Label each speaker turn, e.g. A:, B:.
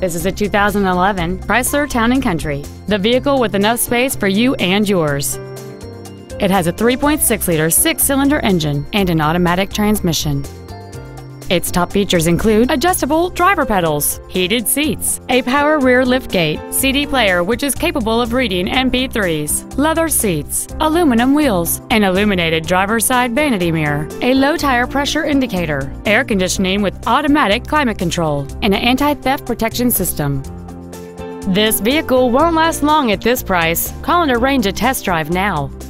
A: This is a 2011 Chrysler Town & Country, the vehicle with enough space for you and yours. It has a 3.6-liter six-cylinder engine and an automatic transmission. Its top features include adjustable driver pedals, heated seats, a power rear liftgate, CD player which is capable of reading MP3s, leather seats, aluminum wheels, an illuminated driver's side vanity mirror, a low tire pressure indicator, air conditioning with automatic climate control, and an anti-theft protection system. This vehicle won't last long at this price. Call and arrange a test drive now.